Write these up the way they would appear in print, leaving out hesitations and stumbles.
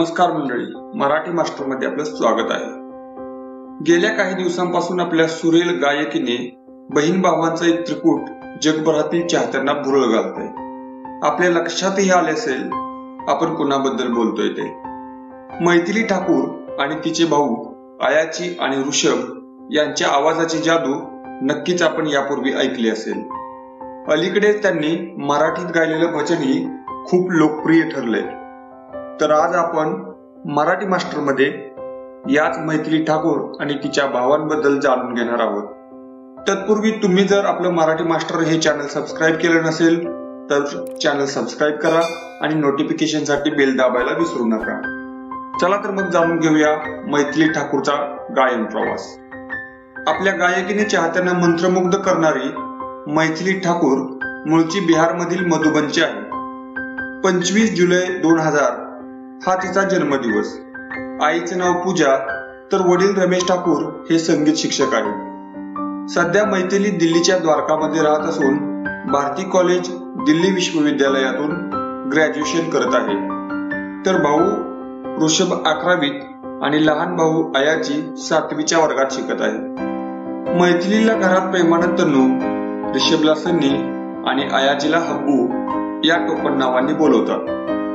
नमस्कार मंडळी, मराठी मास्टर मध्ये आपलं स्वागत आहे। गेल्या काही दिवसांपासून आपल्या सुरेल गायकीने बहीण भावांचा एक त्रिकूट जगभरातील चाहत्यांना भुरळ घालतंय। आपल्या लक्षातही आले असेल आपण कुणाबद्दल बोलतोय ते। मैथिली ठाकूर आणि तिचे भाऊ आयाची आणि ऋषभ यांच्या आवाजाची जादू नक्कीच आपण यापूर्वी ऐकली असेल। अलीकडे त्यांनी मराठीत गायलेलं भजनही खूप लोकप्रिय ठरलंय। तर आज आपण मराठी मास्टर मध्ये याच मैथिली ठाकूर आणि तिच्या भावांबद्दल जाणून घेणार आहोत। तत्पूर्वी तुम्ही जर आपलं मराठी मास्टर हे चॅनल सबस्क्राईब केलं नसेल तर चॅनल सबस्क्राईब करा आणि नोटिफिकेशन साठी बेल दाबायला विसरू नका। चला तर मग जाणून घेऊया मैथिली ठाकूरचा गायन प्रवास। आपल्या गायकीने चाहत्यांना मंत्रमुग्ध करणारी मैथिली ठाकूर मूळची बिहारमधील मधुबनची आहे। 25 जुलै 2000 हा तिचा जन्मदिवस। आईचे नाव पूजा तर वडील रमेश ठाकूर हे संगीत शिक्षक आहेत। सध्या मैथिली दिल्लीच्या द्वारकामध्ये राहत असून भारती कॉलेज दिल्ली विश्वविद्यालयातून ग्रॅज्युएशन करत आहे। तर भाऊ ऋषभ 11वीत आणि लहान भाऊ आयाची 7वीच्या वर्गात शिकत आहे। मैथिलीला घरात प्रेमानं तन्नू, ऋषभला सन्नी आणि आयाजीला हब्बू या टोपण नावांनी बोलवतात।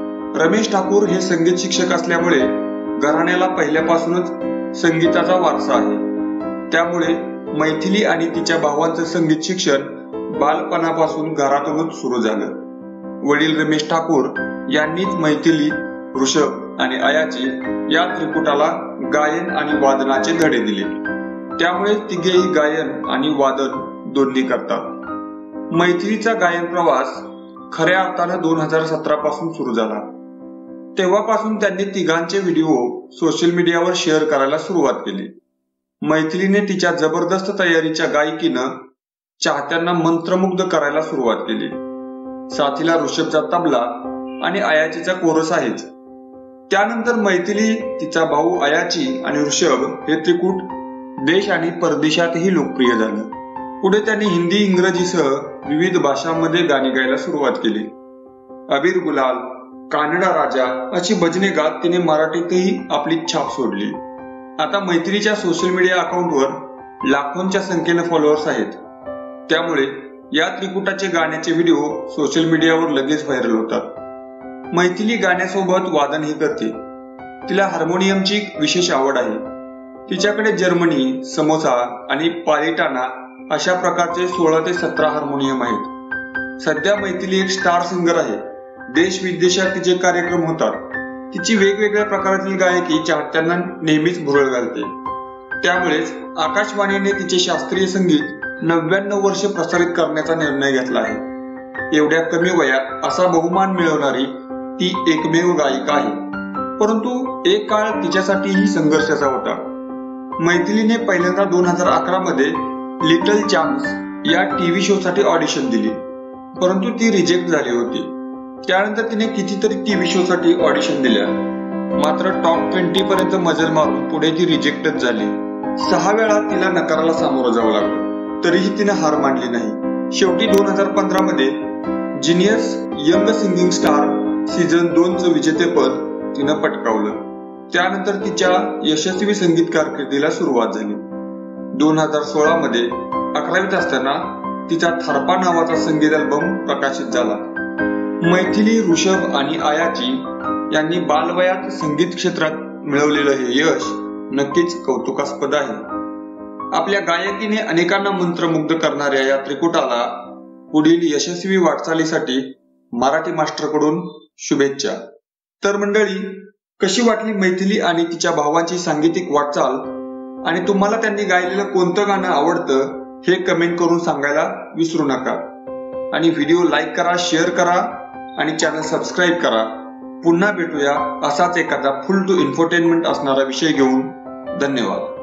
रमेश ठाकूर हे संगीत शिक्षक असल्यामुळे घराण्याला पहिल्यापासूनच संगीताचा वारसा आहे। त्यामुळे मैथिली आणि तिच्या भावांचं संगीत शिक्षण बालपणापासून घरातूनच सुरू झालं। वडील रमेश ठाकूर यांनीच मैथिली, ऋषभ आणि आयाची या त्रिकुटाला गायन आणि वादनाचे धडे दिले। त्यामुळे तिघेही गायन आणि वादन दोन्ही करतात। मैथिलीचा गायन प्रवास खऱ्या अर्थानं 2017 पासून सुरू झाला। तेव्हापासून त्यांनी तिघांचे व्हिडिओ सोशल मीडियावर शेअर करायला सुरुवात केली। मैथिलीने तिच्या जबरदस्त तयारीच्या गायकीनं चाहत्यांना मंत्रमुग्ध करायला सुरुवात केली। साथीला ऋषभचा तबला आणि आयाचीचा कोरस आहेच। त्यानंतर मैथिली, तिचा भाऊ आयाची आणि ऋषभ हे त्रिकूट देश आणि परदेशातही लोकप्रिय झालं। पुढे त्यांनी हिंदी, इंग्रजीसह विविध भाषांमध्ये गाणी गायला सुरुवात केली। अबीर गुलाल, कानडा राजा अशी भजने गात तिने मराठीतही आपली छाप सोडली। आता मैथिलीच्या सोशल मीडिया अकाउंटवर लाखोंच्या संख्येने फॉलोअर्स आहेत। त्यामुळे या त्रिकुटाचे गाण्याचे व्हिडिओ सोशल मीडियावर लगेच व्हायरल होतात। मैथिली गाण्यासोबत वादनही करते। तिला हार्मोनियमची विशेष आवड आहे। तिच्याकडे जर्मनी, समोसा आणि पालिटाना अशा प्रकारचे 16 ते 17 हार्मोनियम आहेत। सध्या मैथिली एक स्टार सिंगर आहे। देश विदेशात तिचे कार्यक्रम होतात। तिची वेगवेगळ्या प्रकारातील गायकी चाहत्यांना नेहमीच भुरळ घालते। त्यामुळेच आकाशवाणीने तिचे शास्त्रीय संगीत 99 वर्षे प्रसारित करण्याचा निर्णय घेतला आहे। एवढ्या कमी वयात असा बहुमान मिळवणारी ती एकमेव गायिका आहे। परंतु एक काळ तिच्यासाठीही संघर्षाचा होता। मैथिलीने पहिल्यांदा 2011 मध्ये लिटल चॅम्प्स या टीव्ही शो साठी ऑडिशन दिली, परंतु ती रिजेक्ट झाली होती। त्यानंतर तिने कितीतरी टीव्ही शो साठी ऑडिशन दिल्या, मात्र टॉप 20 पर्यंत मजल मारून पुढे ती रिजेक्टच झाली। 6 वेळा तिला नकाराला सामोरं जावं लागलं, तरीही तिने हार मानली नाही। शेवटी 2015 मध्ये genius young singing star season 2चं विजेतेपद तिनं पटकावलं। त्यानंतर तिच्या यशस्वी संगीत कारकिर्दीला सुरुवात झाली। 2016 मध्ये 11वीत असताना तिचा थारपा नावाचा संगीत अल्बम प्रकाशित झाला। मैथिली, ऋषभ आणि आयाची यांनी बालवयात संगीत क्षेत्रात मिळवलेलं हे यश नक्कीच कौतुकास्पद आहे। आपल्या गायकीने अनेकांना मंत्रमुग्ध करणाऱ्या या त्रिकुटाला पुढील यशस्वी वाटचालीसाठी मराठी मास्टर कडून शुभेच्छा। तर मंडळी, कशी वाटली मैथिली आणि तिच्या भावांची सांगीतिक वाटचाल आणि तुम्हाला त्यांनी गायलेलं कोणतं गाणं आवडतं हे कमेंट करून सांगायला विसरू नका। आणि व्हिडिओ लाईक करा, शेअर करा आणि चॅनल सबस्क्राईब करा। पुन्हा भेटूया असाच एखादा फुल टू इन्फोटेनमेंट असणारा विषय घेऊन। धन्यवाद।